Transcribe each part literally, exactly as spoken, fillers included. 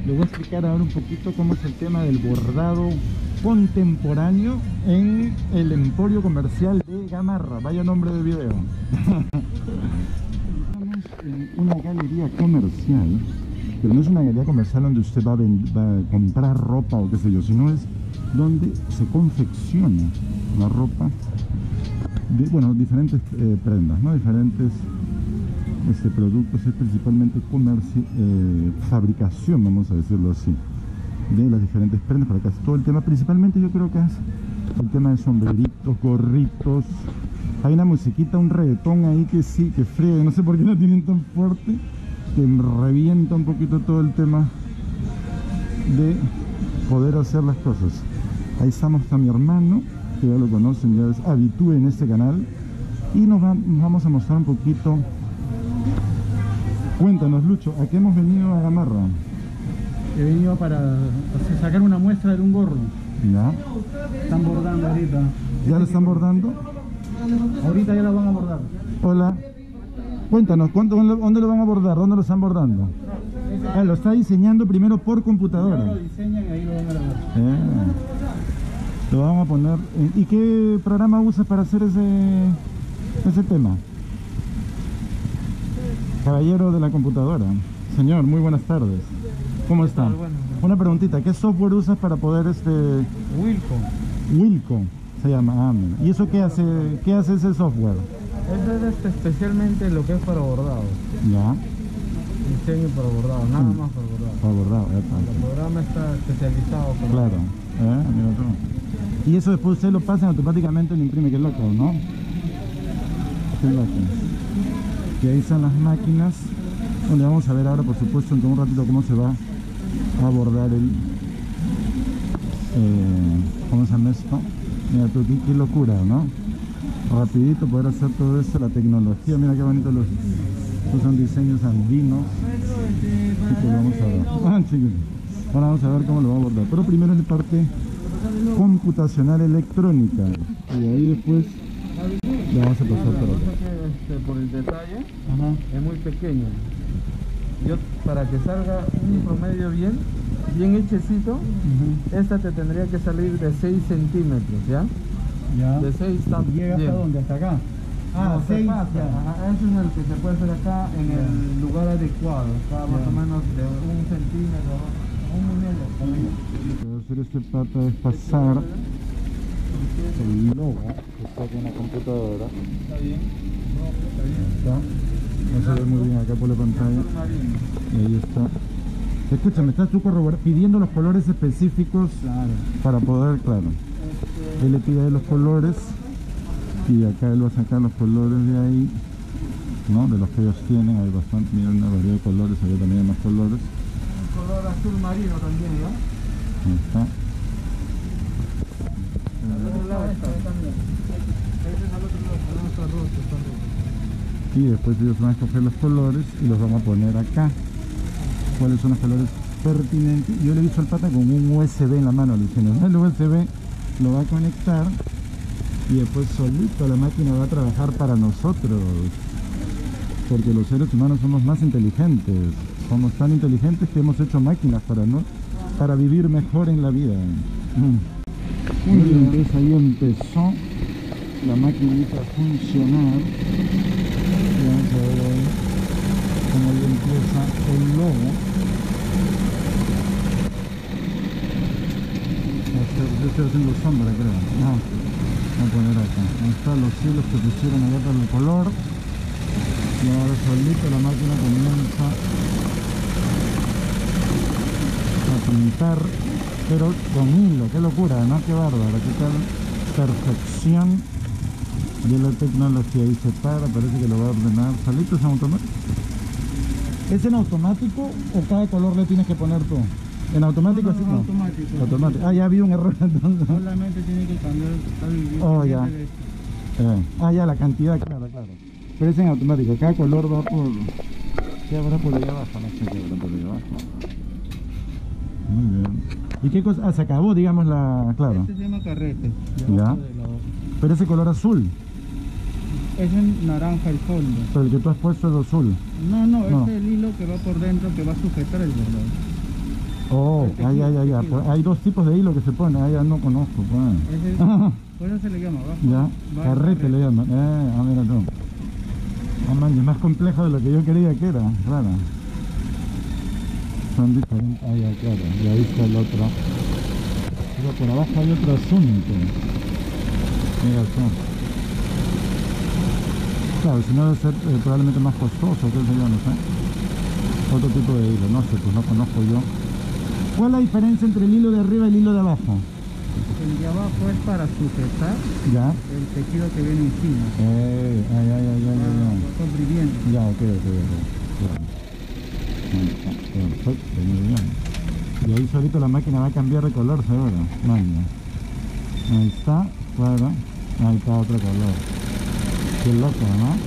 Le voy a explicar ahora un poquito cómo es el tema del bordado contemporáneo en el Emporio Comercial de Gamarra. Vaya nombre de video. Estamos en una galería comercial, pero no es una galería comercial donde usted va a, va a comprar ropa o qué sé yo, sino es donde se confecciona la ropa de, bueno, diferentes eh, prendas, ¿no? Diferentes este, productos, es principalmente comercio, eh, fabricación, vamos a decirlo así, de las diferentes prendas. Para acá es todo el tema, principalmente yo creo que es el tema de sombreritos, gorritos. Hay una musiquita, un reggaetón ahí que sí, que friega, no sé por qué la tienen tan fuerte, que me revienta un poquito todo el tema de poder hacer las cosas. Ahí estamos, está mi hermano, que ya lo conocen, ya es habitué en este canal, y nos, va, nos vamos a mostrar un poquito. Cuéntanos, Lucho, ¿a qué hemos venido a Gamarra? He venido para sacar una muestra de un gorro. Ya. Están bordando ahorita. ¿Ya lo están bordando? Ahorita ya lo van a bordar. Hola. Cuéntanos, ¿cuánto, ¿dónde lo van a bordar? ¿Dónde lo están bordando? Ah, lo está diseñando primero por computadora. Lo diseñan y ahí lo van a grabar. Eh, lo vamos a poner. ¿Y qué programa usas para hacer ese, ese tema? Caballero de la computadora. Señor, muy buenas tardes. ¿Cómo está? Una preguntita, ¿qué software usas para poder este... Wilco. Wilco se llama. Ah, mira. ¿Y eso qué hace? ¿Qué hace ese software? Eso es este, especialmente lo que es para bordado. Ya. Diseño para bordado, nada mm. más para bordado. Para bordado, ya está. El programa está especializado para claro. Eh, mira tú. Y eso después usted lo pasa automáticamente y lo imprime, que loco, ¿no? Qué loco. Y ahí están las máquinas, donde vamos a ver ahora, por supuesto, en un ratito cómo se va a abordar el... Eh, ¿Cómo se llama esto? Mira tú, qué, qué locura, ¿no? Rapidito poder hacer todo esto, la tecnología, mira qué bonito los... Estos son diseños andinos. Chicos, vamos a ver. Ah, chicos. Ahora vamos a ver cómo lo va a abordar. Pero primero es la parte computacional electrónica. Y ahí después le vamos a pasar por acá. Este, por el detalle, ajá, es muy pequeño. Yo, para que salga un promedio bien, bien hechecito, uh-huh, esta te tendría que salir de seis centímetros, ¿ya? Ya. De seis está ¿Llega bien. ¿Hasta dónde? ¿Hasta acá? Ah, no, seis. Ajá, ese es el que se puede hacer acá en yeah. el lugar adecuado. Está yeah. más o menos de un centímetro, un milímetro. Lo que va a hacer este pata es pasar el logo que está aquí en la computadora. Está bien. No, está bien. Está. No se ve muy bien acá por la pantalla. Y ahí está. Escúchame, estás tú pidiendo los colores específicos, claro, para poder, claro. Él le pide los colores y acá él va a sacar los colores de ahí, ¿no? De los que ellos tienen. Hay bastante, mira, una variedad de colores, allá también hay más colores. Un color azul marino también, ¿ya? Ahí está. Al otro lado está también. Ese es al otro lado, está roto, está roto. Y después ellos van a escoger los colores y los vamos a poner acá. ¿Cuáles son los colores pertinentes? Yo le he visto al pata con un U S B en la mano, le diciendo, el U S B lo va a conectar y después solito la máquina va a trabajar para nosotros, porque los seres humanos somos más inteligentes, somos tan inteligentes que hemos hecho máquinas para no para vivir mejor en la vida. Mm. Muy bien, entonces ahí empezó la maquinita a funcionar. Y vamos a ver ahí cómo ya empieza el logo. Yo estoy haciendo sombra, creo. No, voy a poner acá. Ahí están los hilos que pusieron allá para el color. Y ahora solito la máquina comienza a pintar, pero con hilo. Qué locura, ¿no? Qué bárbaro. Qué tal perfección de la tecnología. Ahí se para, parece que lo va a ordenar. ¿Solito es en automático? ¿Es en automático o cada color le tienes que poner tú? ¿En automático? No, no, no, automático. Automático. Ah, ya había un error entonces. Solamente tiene que cambiar el... Oh, ya. Eh. Ah, ya, la cantidad, claro, claro. Pero es en automático. Cada color va por... ¿Qué habrá por allá abajo? No sé qué habrá por allá abajo. Muy bien. ¿Y qué cosa? Ah, se acabó, digamos, la... Claro. Este se llama carrete. Ya. Pero ese color azul. Es en naranja el fondo. Pero el que tú has puesto es azul. No, no, no, es el hilo que va por dentro que va a sujetar el bordado. Oh, ay, ay, ay, ay, pues hay dos tipos de hilo que se pone, ah, ya no conozco, pues. Ese es, por eso se le llama bajo. Ya, bajo carrete le llaman, eh, ah, mira tú. Ah, man, es más complejo de lo que yo creía que era, rara. Son diferentes, ah, ya, claro, y ahí está el otro. Pero por abajo hay otro asunto. Mira tú. Claro, si no debe ser eh, probablemente más costoso, qué sé yo, no sé. Otro tipo de hilo, no sé, pues no conozco yo. ¿Cuál es la diferencia entre el hilo de arriba y el hilo de abajo? El de abajo es para sujetar Ya. el tejido que viene encima. Eh, ay, ay, ay, ay, ay, ay. Lo comprimiendo. Ya, ok, ok, ok. Claro. Ahí está, perfecto, muy bien. Y ahí solito la máquina va a cambiar de color, seguro. Manda. Ahí está, claro. Ahí está otro color. Qué loco, ¿no?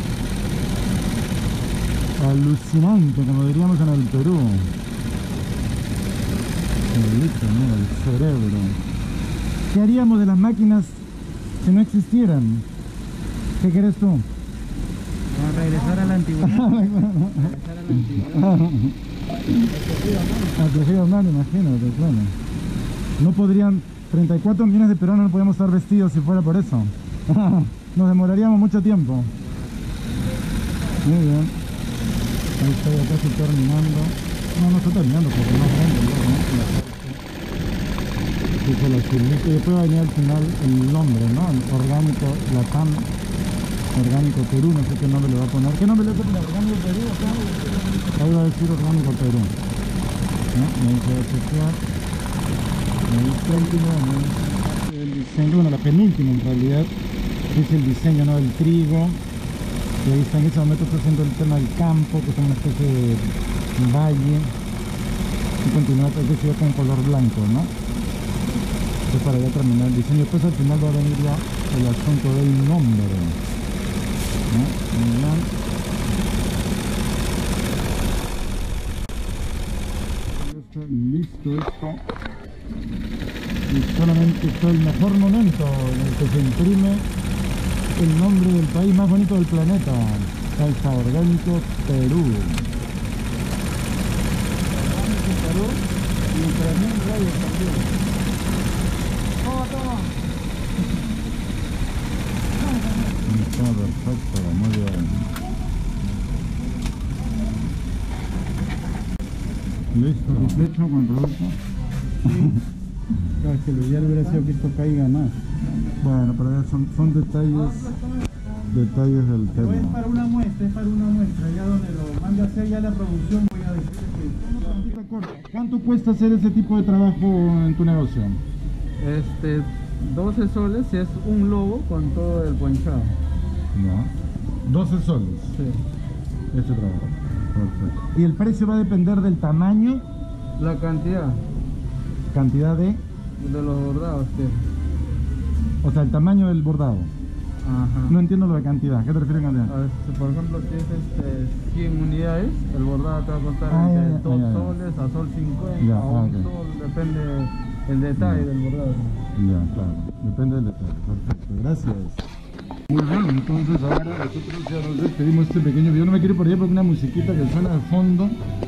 Alucinante, como diríamos en el Perú. Listo, mira, el cerebro. ¿Qué haríamos de las máquinas si no existieran? ¿Qué quieres tú? Vamos a regresar a la antigüedad. regresar a la antigüedad. Al tejido humano, imagínate, claro. No podrían, treinta y cuatro millones de peruanos no podríamos estar vestidos si fuera por eso. Nos demoraríamos mucho tiempo. Muy bien. Ahí estoy ya casi terminando. No, no estoy terminando porque no es grande, ¿no? Dice la chilita, y después va a venir al final el nombre, ¿no? El orgánico Latam, orgánico Perú, no sé qué nombre le va a poner. ¿Qué nombre le va a poner? Orgánico Perú, acá. Ahí va a decir orgánico Perú. ¿No? Me dice a chequear. Ahí está el último, ¿no? El diseño, bueno, la penúltima en realidad. Es el diseño, ¿no? Del trigo. Y ahí está, en ese momento está haciendo el tema del campo, que es una especie de valle. Y continúa, es decir, con color blanco, ¿no? Entonces para ya terminar el diseño. Después al final va a venir ya el asunto del nombre, ¿no? Listo esto. Y solamente está el mejor momento en el que se imprime el nombre del país más bonito del planeta. Ahí está, Orgánico Perú. Orgánico Perú y Ultraman Radio también. Toma, toma. Está perfecto, muy bien. Listo, satisfecho con el producto. Claro, es que lo ideal hubiera sido que esto caiga más. Bueno, pero ya son, son detalles, detalles del Pero tema. es para una muestra, es para una muestra. Ya donde lo mande a hacer ya la producción voy a decir que... ¿Cuánto cuesta hacer ese tipo de trabajo en tu negocio? Este, doce soles si es un lobo con todo el ponchado. No. doce soles. Sí. Este trabajo. Perfecto. ¿Y el precio va a depender del tamaño? La cantidad. Cantidad de... De los bordados, sí. O sea, el tamaño del bordado. Ajá. No entiendo lo de cantidad. ¿Qué te refieres a cantidad? A ver, si por ejemplo, si es este, cien unidades, el bordado te va a costar Ah, entre ya, ya, dos ya, ya. soles a sol cincuenta, Ya, a ah, un ok. sol, depende el detalle Ya. del bordado. Ya, claro. Depende del detalle. Perfecto. Gracias. Muy bien, entonces ahora nosotros ya nos despedimos de este pequeño video. No me quiero ir por allá porque una musiquita que suena de fondo.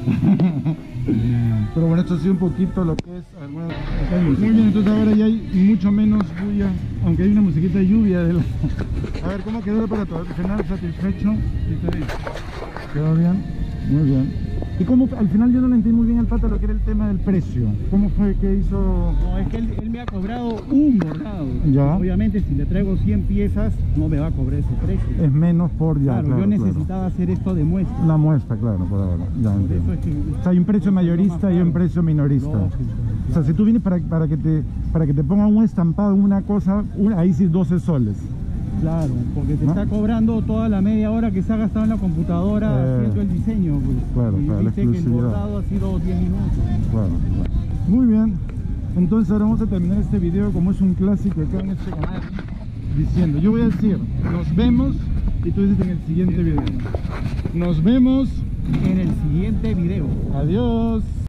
Pero bueno, esto ha sido un poquito lo que es... Bueno, muy bien, entonces ahora ya hay mucho menos bulla, aunque hay una musiquita de lluvia. De la... A ver, ¿cómo quedó el aparato? Al final, satisfecho. ¿Quedó bien? Muy bien. ¿Y cómo, al final yo no le entendí muy bien al pata lo que era el tema del precio? ¿Cómo fue que hizo...? No, es que él, él me ha cobrado un bordado. Ya. Obviamente, si le traigo cien piezas, no me va a cobrar ese precio. Es menos por ya, claro, claro, yo claro. necesitaba hacer esto de muestra. La muestra, claro, por ahora. Ya Por entiendo. eso es que... O sea, hay un precio mayorista y un precio minorista. Lógico, O sea, si tú vienes para, para, que te, para que te pongan un estampado en una cosa, una, ahí sí doce soles. Claro, porque te ¿No? está cobrando toda la media hora que se ha gastado en la computadora Eh, haciendo el diseño. Pues. claro, y claro, la viste que el exclusividad. bordado ha sido diez minutos. Claro, claro. Muy bien. Entonces ahora vamos a terminar este video como es un clásico acá en este canal. Diciendo, yo voy a decir, nos vemos, y tú dices en el siguiente video. Nos vemos. En el siguiente video. Adiós.